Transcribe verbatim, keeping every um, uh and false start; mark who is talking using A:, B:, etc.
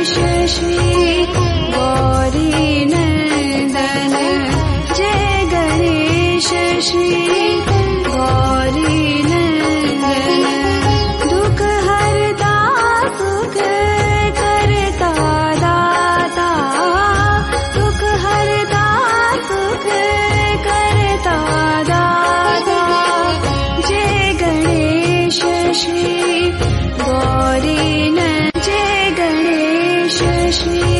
A: गणेश श्री गौरी नंदन, जय गणेश श्री गौरी नंदन। दुख हरता सुख करता दाता, दुख हरता सुख करता दाता, जय गणेश श्री गौरी नंदन, जय गणेश श्री